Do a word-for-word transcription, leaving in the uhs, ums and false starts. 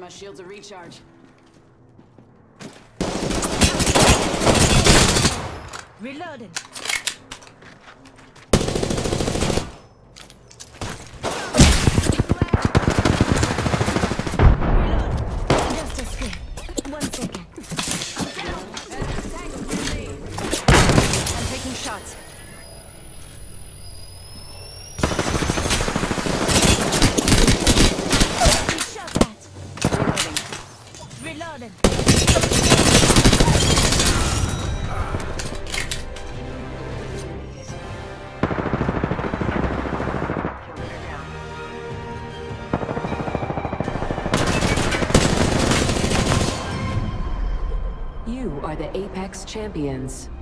my shields a recharge. Reloading. Just a sec. One second. I'm taking shots. Shot that. Reloading. Reloading. You are the Apex Champions.